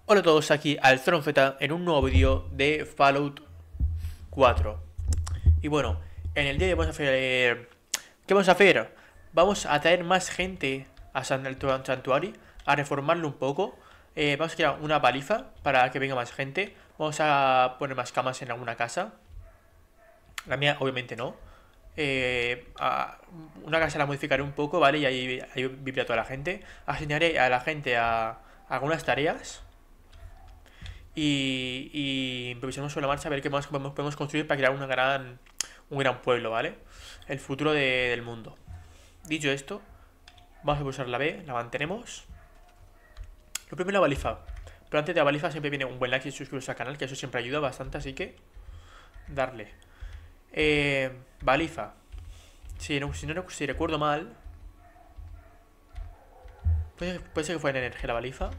Hola a todos, aquí Alzronfeta en un nuevo vídeo de Fallout 4. Y bueno, en el día de hoy vamos a hacer... ¿Qué vamos a hacer? Vamos a traer más gente a Santuari, a reformarlo un poco. Vamos a crear una paliza para que venga más gente. Vamos a poner más camas en alguna casa. La mía obviamente no. Una casa la modificaré un poco, ¿vale? Y ahí vivirá toda la gente. Asignaré a la gente a algunas tareas y improvisamos sobre la marcha a ver qué más podemos construir para crear un gran pueblo, ¿vale? El futuro del mundo. Dicho esto, vamos a pulsar la B, la mantenemos. Lo primero la baliza. Pero antes de la baliza siempre viene un buen like y suscribiros al canal, que eso siempre ayuda bastante, así que darle. Baliza. Si recuerdo mal, puede ser que fuera en energía la baliza.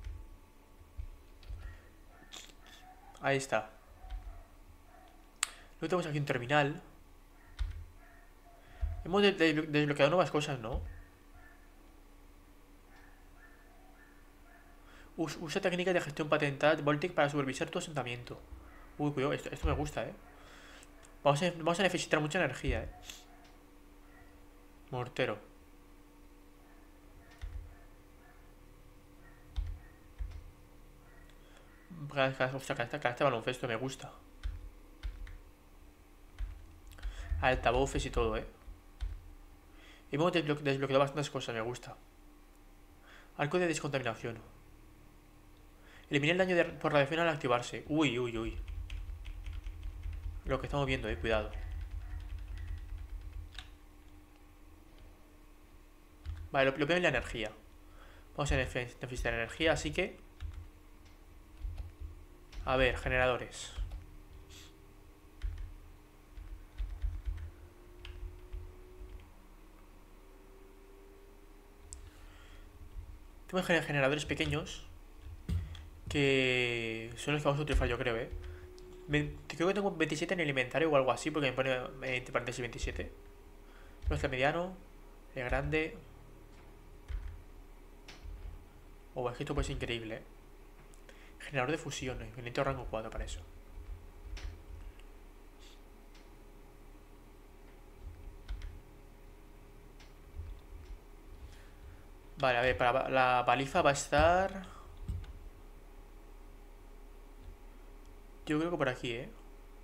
Ahí está. Luego tenemos aquí un terminal. Hemos desbloqueado nuevas cosas, ¿no? Usa técnicas de gestión patentadas Voltic para supervisar tu asentamiento. Uy, cuidado, esto me gusta, ¿eh? Vamos a necesitar mucha energía, ¿eh? Mortero. Ostras, cada este baloncesto me gusta. Altavoces y todo, ¿eh? Y hemos desbloqueado bastantes cosas, me gusta. Arco de descontaminación. Elimina el daño por radiación al activarse. Uy, uy, uy. Lo que estamos viendo, cuidado. Vale, lo primero es la energía. Vamos a necesitar energía, así que... A ver, generadores. Tenemos generadores pequeños que son los que vamos a utilizar, yo creo, ¿eh? Creo que tengo 27 en el inventario o algo así, porque me pone entre paréntesis 27. Este mediano, el grande. Oh, es que esto puede ser increíble, ¿eh? Generador de fusiones, necesito rango 4 para eso. Vale, a ver, para la baliza va a estar... Yo creo que por aquí, ¿eh?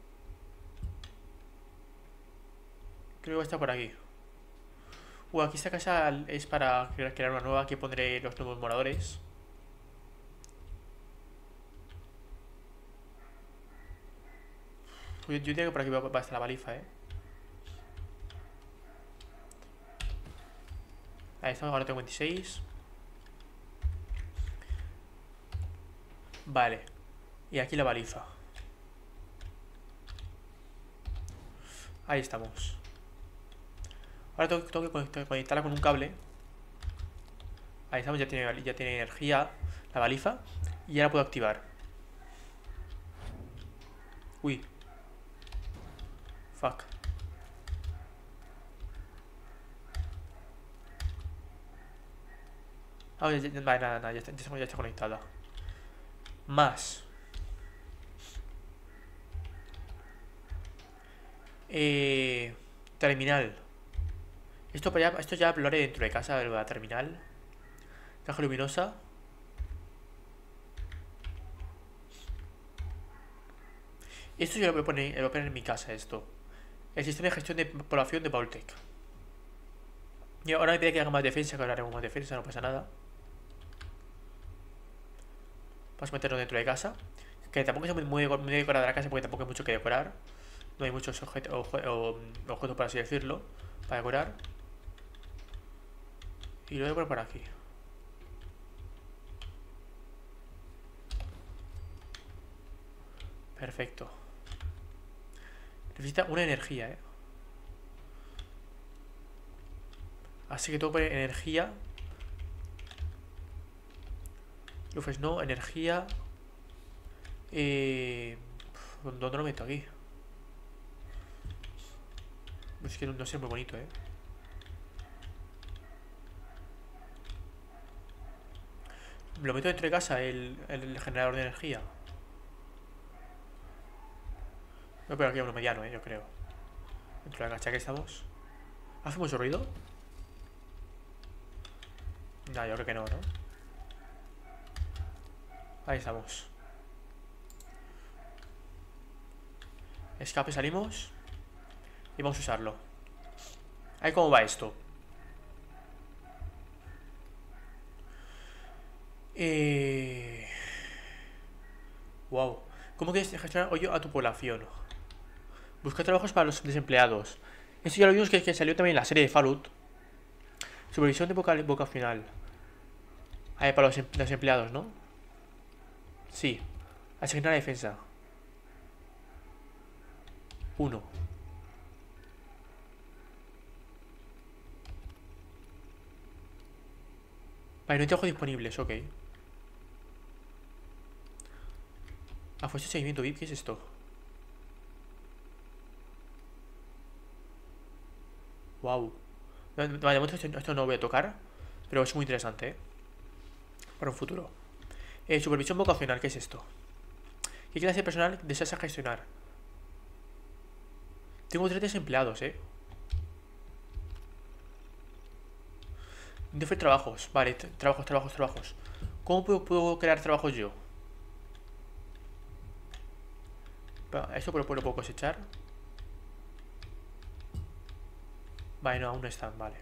Creo que va a estar por aquí. Aquí esta casa es para crear una nueva. Aquí pondré los nuevos moradores. Yo diría que por aquí va a estar la baliza, ¿eh? Ahí estamos, ahora tengo 26. Vale. Y aquí la baliza. Ahí estamos. Ahora tengo que conectarla con un cable. Ahí estamos, ya tiene energía la baliza. Y ya la puedo activar. Uy. Fuck. Vale, nada, ya está conectada. Más. Terminal. Esto ya lo haré dentro de casa, la terminal. Caja luminosa. Esto yo lo voy a poner en mi casa, esto. El sistema de gestión de población de Vaultec. Y ahora me pide que haga más defensa, que ahora haremos más defensa, no pasa nada. Vamos a meterlo dentro de casa. Que tampoco es muy decorada la casa porque tampoco hay mucho que decorar. No hay muchos objetos, por así decirlo, para decorar. Y lo voy a poner por aquí. Perfecto. Necesita una energía, ¿eh? Así que tengo que poner energía. Luces no, energía. ¿Dónde lo meto aquí? Es que no sé, muy bonito, ¿eh? Me lo meto dentro de casa, el generador de energía. No, pero aquí uno mediano, yo creo. Dentro de la casa que estamos. ¿Hace mucho ruido? No, yo creo que no, ¿no? Ahí estamos. Escape, salimos. Y vamos a usarlo. Ahí cómo va esto. Wow. ¿Cómo quieres gestionar hoy a tu población? Busca trabajos para los desempleados. Esto ya lo vimos que salió también en la serie de Fallout. Supervisión de boca final. Ahí para los desempleados, ¿no? Sí. Asignar a defensa. 1. Vale, no hay trabajos disponibles, ok. Fuerza de seguimiento VIP, ¿qué es esto? Wow. Vale, de momento esto no lo voy a tocar. Pero es muy interesante, ¿eh? Para un futuro. Supervisión vocacional, ¿qué es esto? ¿Qué clase de personal deseas gestionar? Tengo 3 desempleados, ¿eh? Ofrece trabajos. Vale, trabajos. ¿Cómo puedo crear trabajos yo? ¿Esto lo puedo cosechar? Vale, no, aún no están, vale.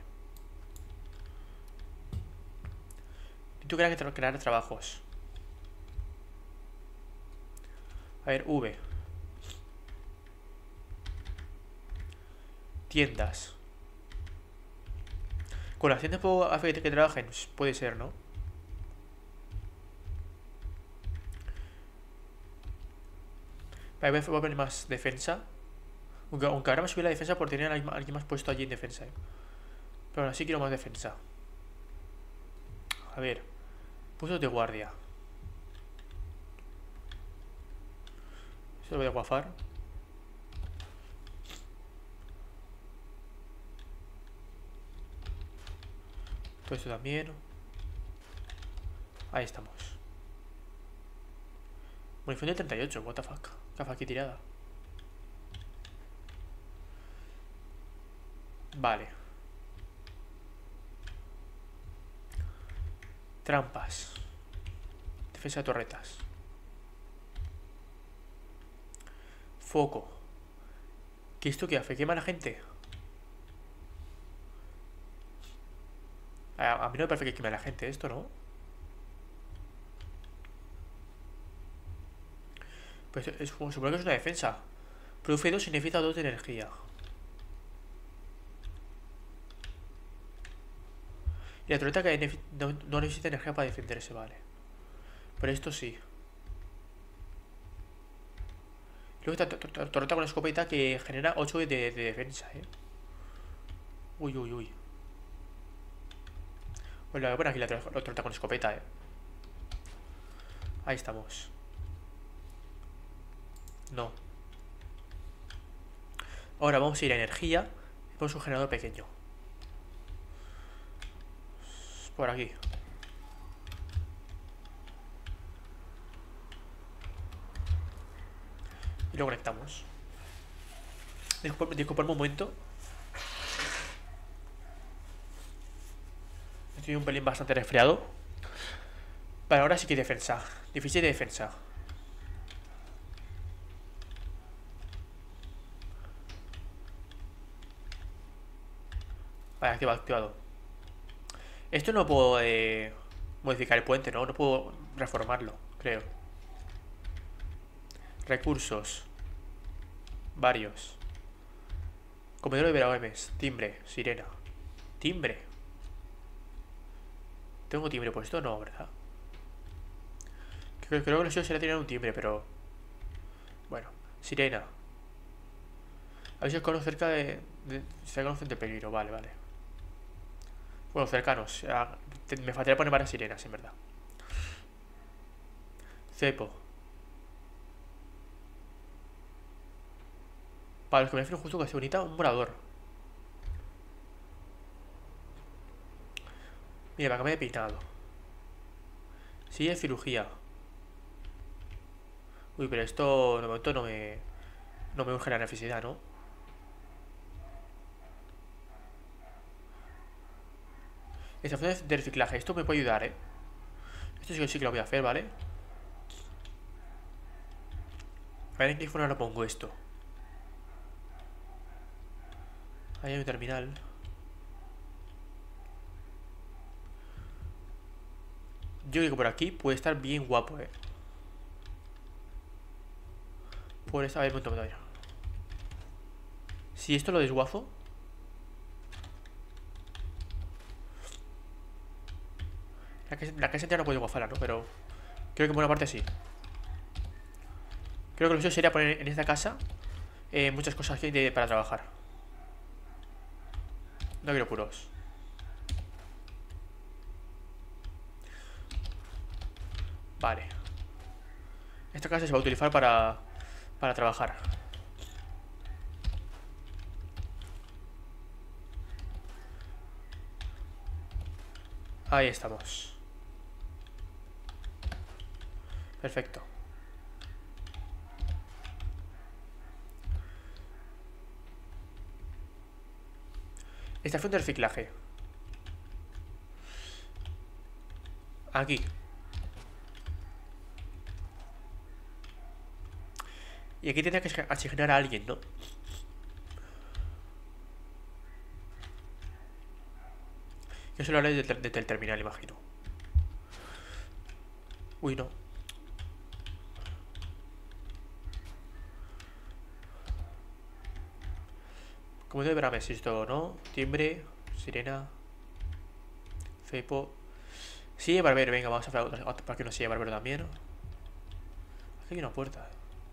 Necesito crear trabajos. A ver, V. Tiendas. Con las tiendas puedo hacer que trabajen. Puede ser, ¿no? Vale, voy a poner más defensa. Aunque ahora me subí la defensa por tener a alguien más puesto allí en defensa, ¿eh? Pero aún así quiero más defensa. A ver. Puestos de guardia. Esto lo voy a guafar. Todo esto también. Ahí estamos. Munición de 38, what the fuck. ¿Qué hace aquí tirada? Vale. Trampas. Defensa de torretas. Foco. ¿Qué esto qué hace? ¿Quema a la gente? A mí no me parece que queme a la gente esto, ¿no? Pues supongo que es una defensa. Produce 2 y necesita 2 de energía. Y la torreta que no necesita energía para defenderse, vale. Pero esto sí. Luego esta torreta con escopeta que genera 8 de defensa, ¿eh? Uy. Bueno, voy a poner aquí la torreta con escopeta, ¿eh? Ahí estamos. No. Ahora vamos a ir a energía. Y ponemos un generador pequeño. Por aquí. Y lo conectamos. Disculpadme un momento. Estoy un pelín bastante resfriado. Vale, ahora sí que defensa. Difícil de defensa. Vale, activado. Esto no puedo modificar el puente, ¿no? No puedo reformarlo, creo. Recursos. Varios. Comedor de Veraomes. Timbre. Sirena. Timbre. ¿Tengo timbre puesto? No, ¿verdad? Creo que los se le tienen un timbre, pero... Bueno. Sirena. A ver si os conozco cerca se conocen de peligro. Vale. Bueno, cercanos. Me faltaría poner varias sirenas, en verdad. Cepo. Para los que me refiero justo con esta bonita, un morador. Mira, me acabé de peinado. Sí, es cirugía. Uy, pero esto de momento no me urge la necesidad, ¿no? Estación de reciclaje. Esto me puede ayudar, ¿eh? Esto sí que lo voy a hacer, ¿vale? A ver en qué forma lo pongo esto. Ahí hay un terminal. Yo creo que por aquí puede estar bien guapo, ¿eh? Por esta... A ver, un momento, ya. Si esto lo desguazo... La casa entera no puede guafarla, ¿no? Pero... Creo que por una parte sí. Creo que lo suyo sería poner en esta casa muchas cosas para trabajar. No quiero puros. Vale. Esta casa se va a utilizar para trabajar. Ahí estamos. Perfecto. Estación de reciclaje. Aquí. Y aquí tendría que asignar a alguien, ¿no? Que eso lo haré desde el terminal, imagino. Uy, no. Como debe haber esto, ¿no? Timbre, sirena, cepo. Sí, barbero, venga, vamos a hacer otra para que no sea barbero también. Aquí hay una puerta.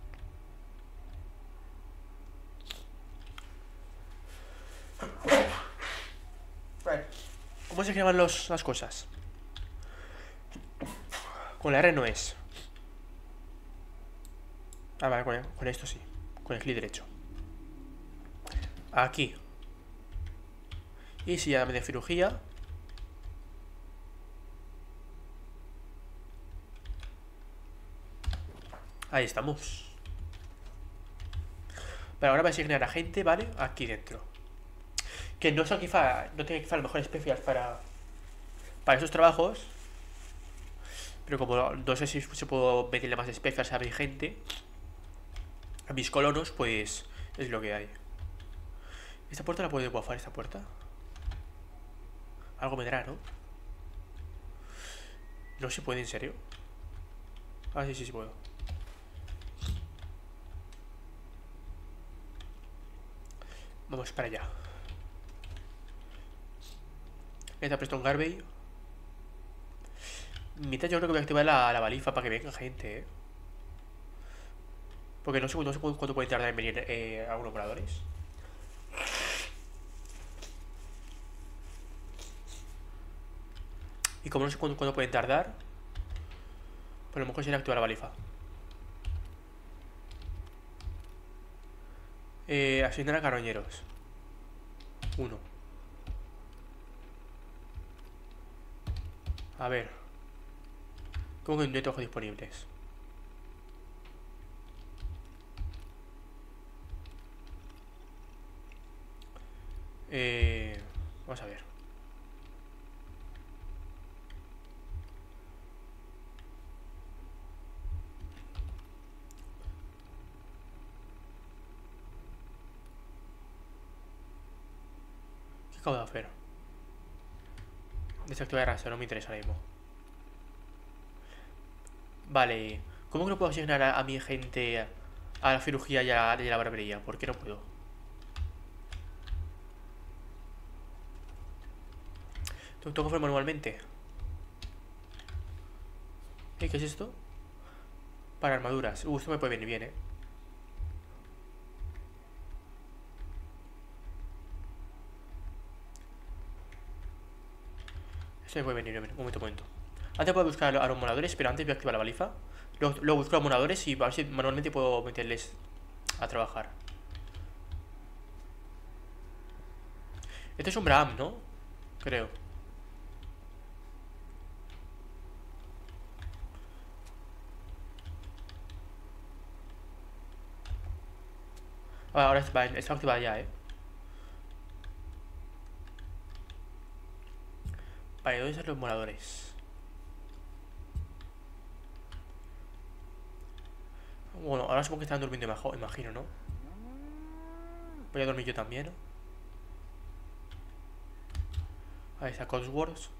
Vale. ¿Cómo se llaman las cosas? Con la R no es. Ah, vale, con esto sí. Con el clic derecho. Aquí. Y si ya me de cirugía. Ahí estamos. Pero ahora voy a asignar a gente, ¿vale? Aquí dentro. Que no son quizá, no tiene quizá a lo mejor especias para esos trabajos. Pero como no sé si se puedo meterle más especias a mi gente, a mis colonos, pues es lo que hay. ¿Esta puerta la puedo guafar, esta puerta? Algo me dará, ¿no? No se puede, ¿en serio? Ah, sí, sí, sí puedo. Vamos para allá. Esta Preston Garvey. Mitad yo creo que voy a activar la balifa para que venga gente, ¿eh? Porque no sé cuánto puede tardar en venir algunos voladores. Y como no sé cuánto pueden tardar, pues a lo mejor sería activar la balifa. Asignar a carroñeros. 1. A ver. ¿Cómo que no hay trabajos disponibles? Vamos a ver. ¿Qué acabo de hacer? Desactivar rastreo, no me interesa ahora mismo. Vale. ¿Cómo que no puedo asignar a mi gente a la cirugía y a la barbería? ¿Por qué no puedo? Tengo que hacer manualmente. ¿Qué es esto? Para armaduras. Esto me puede venir bien, Esto me puede venir bien. Un momento. Antes puedo buscar a los moradores, pero antes voy a activar la balifa. Luego busco a los moradores y a ver si manualmente puedo meterles a trabajar. Este es un Braham, ¿no? Creo. Este es un Braham, ¿no? Creo. Ahora está activada ya, Vale, ¿dónde están los moradores? Bueno, ahora supongo que están durmiendo, imagino, ¿no? Voy a dormir yo también, ¿no? Ahí está Codsworth.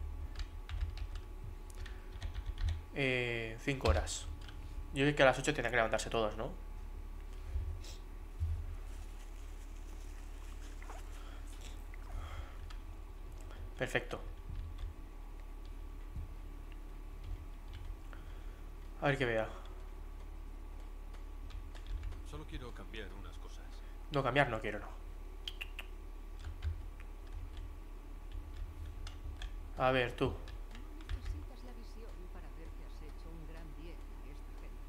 5 horas. Yo creo que a las 8 tendrán que levantarse todos, ¿no? Perfecto. A ver qué vea. Solo quiero cambiar unas cosas. No, cambiar no quiero, no. A ver, tú. No necesitas la visión para ver que has hecho un gran bien a esta gente.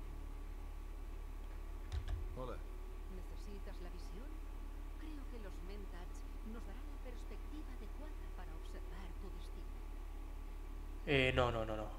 Hola. ¿Necesitas la visión? Creo que los Mentats nos darán la perspectiva adecuada para observar tu destino. No.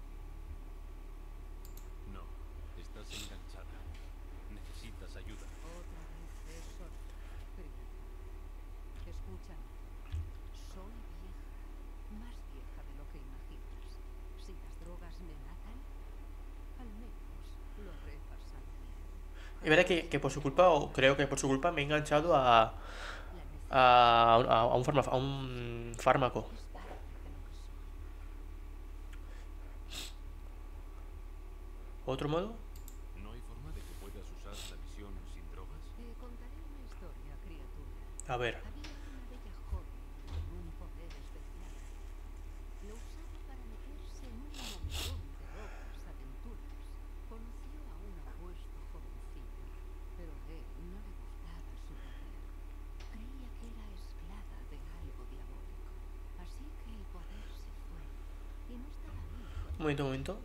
No. Estás enganchada. Necesitas ayuda. Otra vez eso. Primero, escúchame. Soy vieja. Más vieja de lo que imaginas. Si las drogas me matan, al menos lo haré pasar bien. Es verdad que por su culpa, o creo que por su culpa, me he enganchado a un fármaco. Es parte de lo que soy. ¿Otro modo? ¿No hay forma de que puedas usar la visión sin drogas? Te contaré una historia, criatura. A ver. Había una bella joven con un poder especial. Lo usaba para meterse en un montón de locas aventuras. Conoció a un apuesto jovencito, pero a él no le gustaba su poder. Creía que era esclava de algo diabólico. Así que el poder se fue. Y no estaba ahí Un cuando... momento.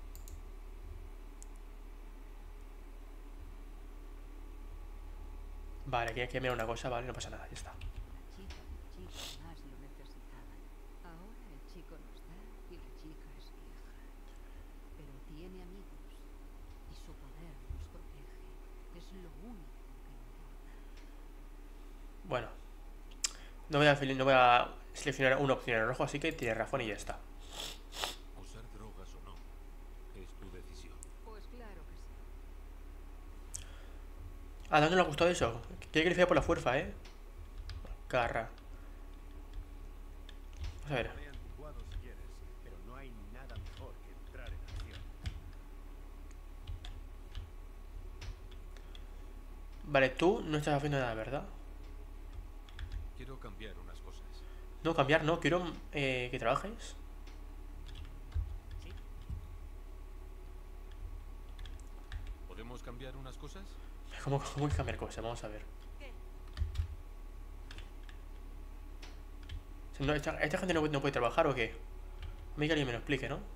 Vale, aquí hay que mirar una cosa, vale, no pasa nada, ya está. La chica y el chico más lo necesitaban. Ahora el chico no está y la chica es vieja. Pero tiene amigos y su poder nos protege. Es lo único que importa. Bueno, no voy a seleccionar una opción en rojo, así que tiene razón y ya está. Usar drogas o no, es tu decisión. Pues claro que sí. ¿A dónde le ha gustado eso? Quiere que le fía por la fuerza, Garra. Vamos a ver. Ve anticuado si quieres, pero no hay nada mejor que entrar en acción. Vale, tú no estás haciendo nada, ¿verdad? Quiero cambiar unas cosas. No, cambiar, no, quiero que trabajes. Sí, ¿Podemos cambiar unas cosas? ¿Cómo que cambiar cosas? Vamos a ver. ¿Qué? No, ¿esta gente no puede trabajar o qué? A mí que alguien me lo explique, ¿no?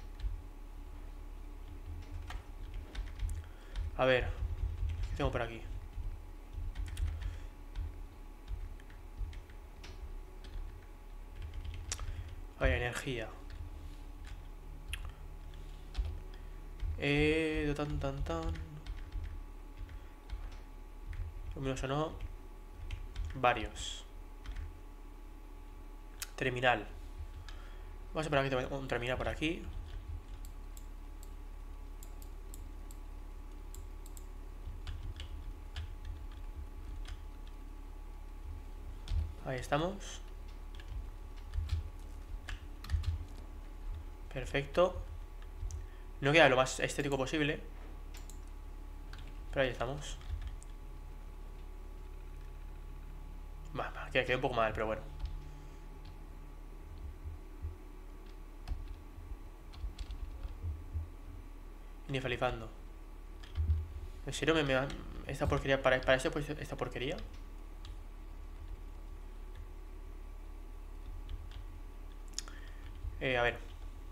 A ver, ¿qué tengo por aquí? A ver, energía. Tan. Luminoso no. Varios. Terminal. Vamos a poner aquí un terminal por aquí. Ahí estamos. Perfecto. No queda lo más estético posible, pero ahí estamos. Queda un poco mal, pero bueno. Inicializando. ¿En serio me da esta porquería para eso? Pues esta porquería. A ver.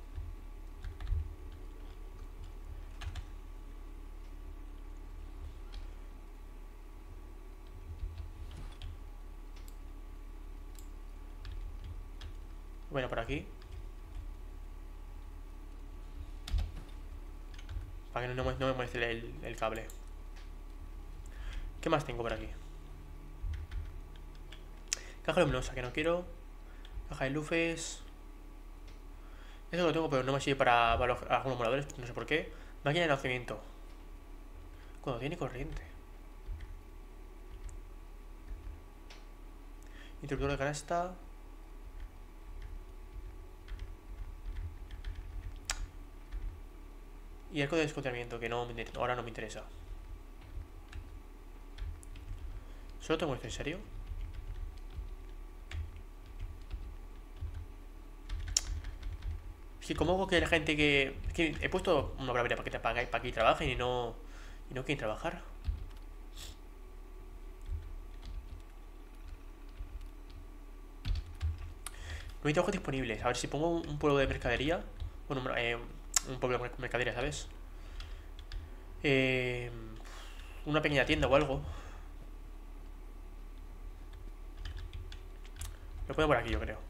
Bueno, por aquí. Para que no me moleste el cable. ¿Qué más tengo por aquí? Caja luminosa, que no quiero. Caja de luces. Eso lo tengo, pero no me sirve para los acumuladores, no sé por qué. Máquina de nacimiento. Cuando tiene corriente. Interruptor de canasta. Y arco de descontramiento, que no ahora no me interesa. ¿Solo tengo esto en serio? Es que como hago que la gente que... Es que he puesto una barbaridad para que trabajen y no quieren trabajar. No hay trabajos disponibles. A ver si pongo un pueblo de mercadería. Bueno, un pueblo de mercadería, ¿sabes? Una pequeña tienda o algo. Lo pongo por aquí, yo creo.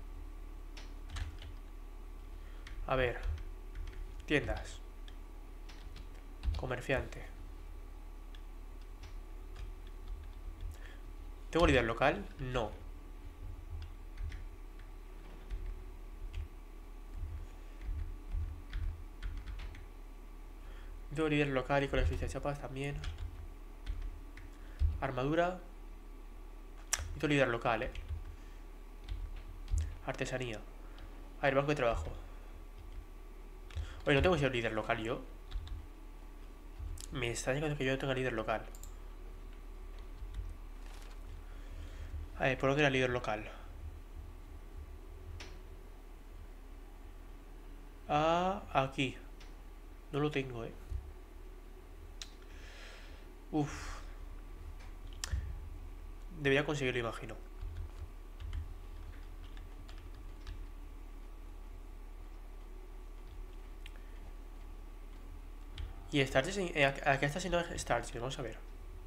A ver. Tiendas. Comerciante. ¿Tengo líder local? No. Tengo líder local y coleccionista de chapas también. Armadura. Tengo líder local, Artesanía. A ver, banco de trabajo. Oye, no tengo que ser líder local yo. Me está diciendo que yo no tenga líder local. A ver, ¿por dónde era líder local? Ah, aquí. No lo tengo, Uf. Debería conseguirlo, imagino. Y Starches, ¿a qué está haciendo Starches? Vamos a ver.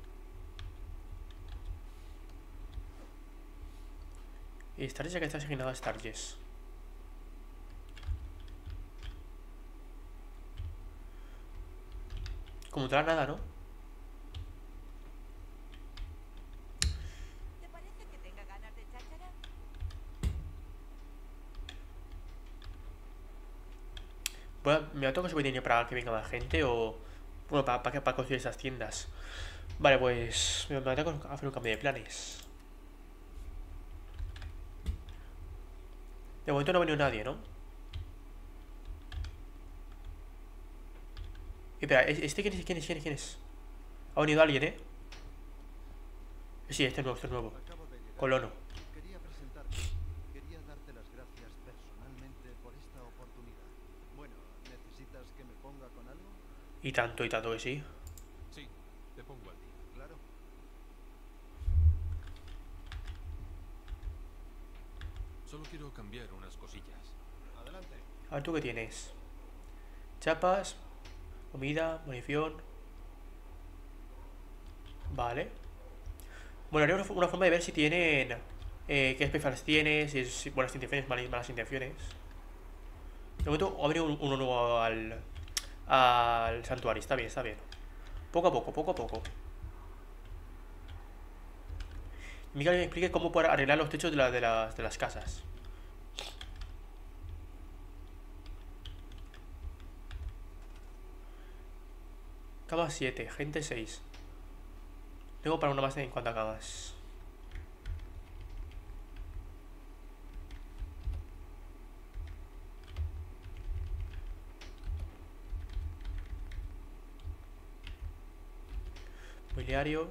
Y Starches, ¿a qué está asignado a Starches? Como tal, nada, ¿no? ¿Te parece que tenga ganas de cháchara? Me va a tocar subir dinero para que venga más gente o... Bueno, para construir esas tiendas. Vale, pues... Me va a tocar hacer un cambio de planes. De momento no ha venido nadie, ¿no? Espera, ¿este quién es? Ha venido alguien, Sí, este es nuevo. Acabo de llegar. Colono. Quería presentarte. Quería darte las gracias personalmente por esta oportunidad. Bueno, ¿necesitas que me ponga con algo? Y tanto que sí. Sí, te pongo al día. Claro. Solo quiero cambiar unas cosillas. Adelante. A ver, ¿tú qué tienes? Chapas, comida, munición. Vale. Bueno, haría una forma de ver si tienen... qué especiales tiene, si buenas intenciones, malas intenciones. De momento ha venido uno nuevo al santuario, está bien, está bien. Poco a poco, poco a poco. Miguel me explique cómo poder arreglar los techos de las casas. Cama 7, gente 6. Tengo para una más en cuanto a camas. Mobiliario.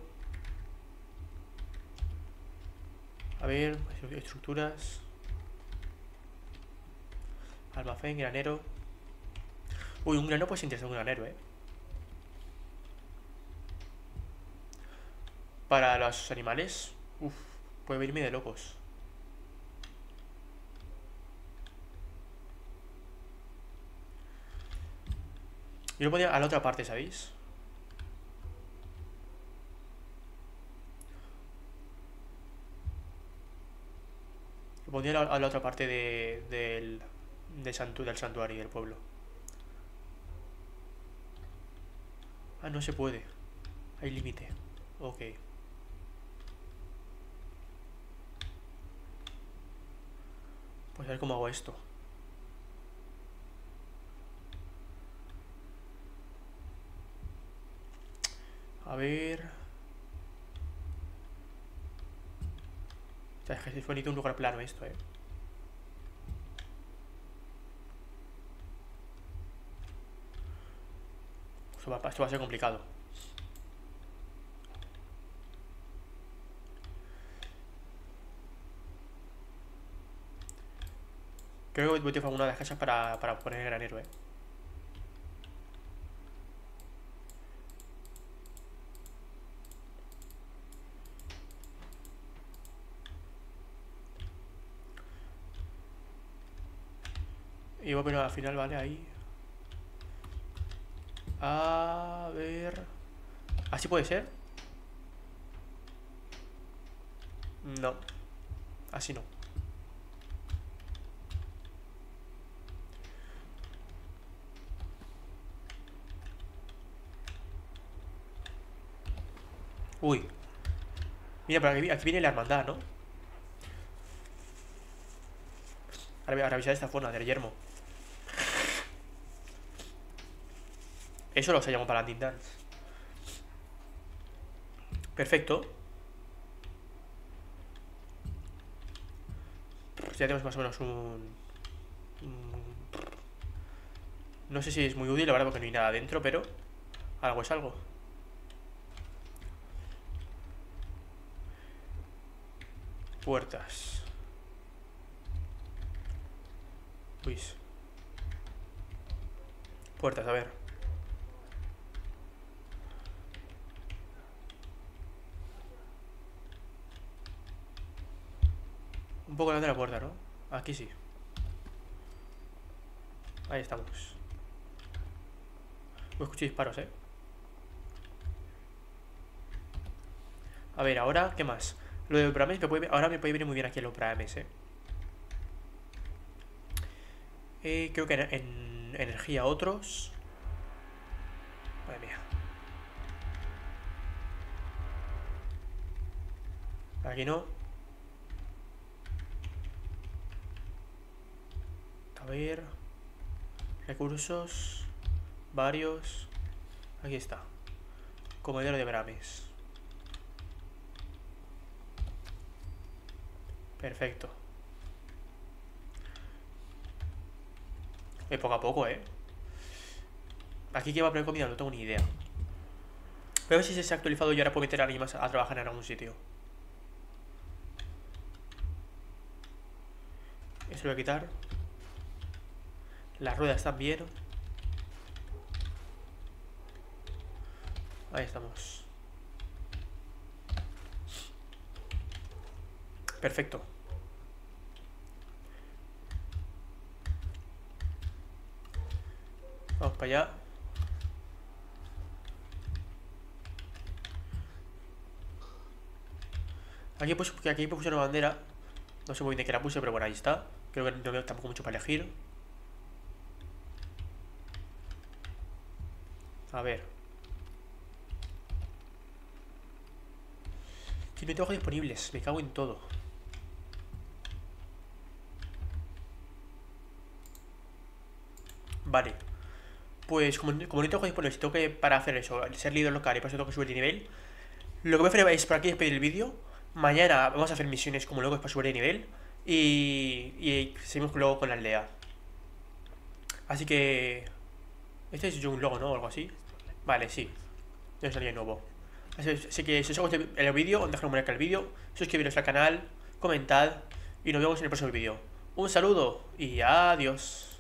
A ver, estructuras. Almacén, granero. Uy, un granero puede ser interesante, un granero, Para los animales. Uf, puede venirme de locos. Yo lo ponía a la otra parte, ¿sabéis? Lo pondría a la otra parte del santuario y del pueblo. Ah, no se puede. Hay límite. Ok. Pues a ver cómo hago esto. A ver... O sea, es que es bonito un lugar plano esto, Esto va a ser complicado. Creo que voy a utilizar una de las casas para poner el granero, Y voy a poner al final, vale, ahí. A ver... ¿Así puede ser? No. Así no. Uy. Mira, pero aquí viene la hermandad, ¿no? Ahora voy a revisar esta zona del yermo. Eso lo se llama Paladin Dance. Perfecto. Pues ya tenemos más o menos no sé si es muy útil, la verdad, porque no hay nada dentro, pero algo es algo. Puertas. Uy. Puertas, a ver. Un poco delante de la puerta, ¿no? Aquí sí. Ahí estamos. Escucho disparos, A ver, ahora, ¿qué más? Lo de Brames ahora me puede venir muy bien aquí en los Brames, creo que en energía otros. Madre mía. Aquí no. A ver. Recursos. Varios. Aquí está. Comedero de Brames. Perfecto. Poco a poco, Aquí que va a poner comida, no tengo ni idea. Pero a ver si se ha actualizado y ahora puedo meter a alguien más a trabajar en algún sitio. Eso lo voy a quitar. Las ruedas también. Ahí estamos. Perfecto. Vamos para allá. Aquí puse una bandera. No sé muy bien de qué la puse, pero bueno, ahí está. Creo que no veo tampoco mucho para elegir. A ver. Que no hay trabajos disponibles. Me cago en todo. Vale. Pues como no hay trabajo disponible, si tengo que, para hacer eso, ser líder local y por eso tengo que subir de nivel, lo que voy a hacer es por aquí despedir el vídeo. Mañana vamos a hacer misiones como locos para subir de nivel. Y seguimos luego con la aldea. Así que... Este es un logo, ¿no? O algo así. Vale, sí. No salía nuevo. Así que si os ha gustado el vídeo, dejad un like al vídeo, suscribiros al canal, comentad y nos vemos en el próximo vídeo. Un saludo y adiós.